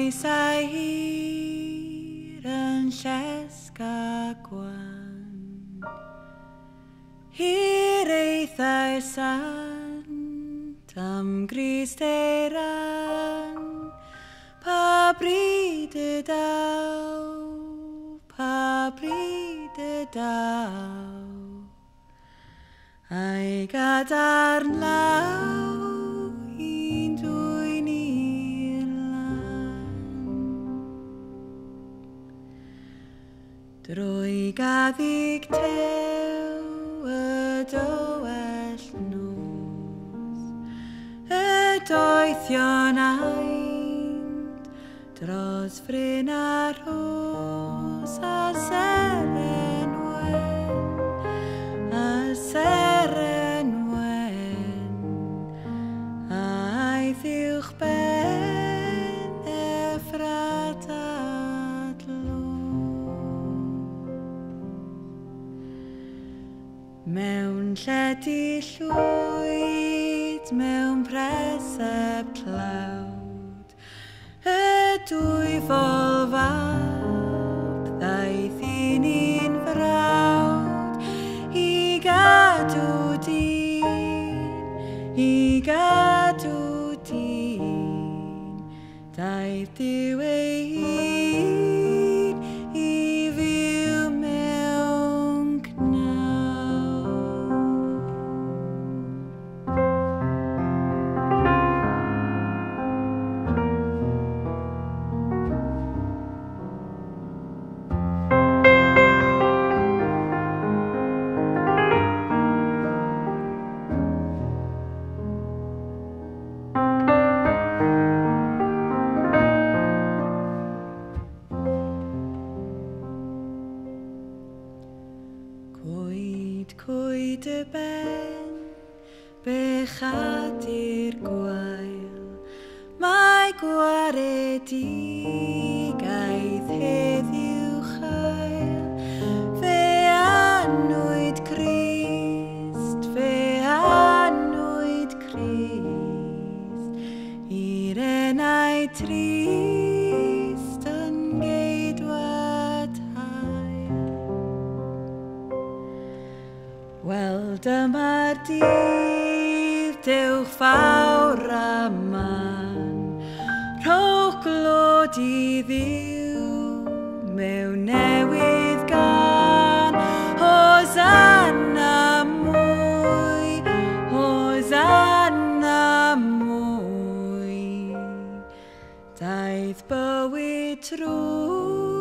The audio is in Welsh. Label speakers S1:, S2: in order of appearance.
S1: Maes ei hir yn llesga gwan, hir eithau sant am Grist ei ran. Pa bryd y daw, pa bryd y daw, ai gadarn law un dwy'n i'r lan. Drwy gaddig tew y dywell nos, y doethion aint dros fryn a rhos a seren wen, a seren wen, a'i ddiwch ben effrat adlo. Mewn lledy llwyd, mewn preseb tlawd, y dwy fol fab ddaeth un frawd i gadw dyn, i gadw dyn. Daeth Duw ei hun i fyw mewn cnaw. Cwyd y ben, bechad i'r gwael, mae gwared heddiw chael. Fe annwyd Crist, fe annwyd Crist, i'r enau trist yn geidwad hael. Wel, dyma'r dydd, dewch fawr a man, rhowch glod i Dduw mewn newydd gan. Hosanna mwy, hosanna mwy, daeth bywyd trwy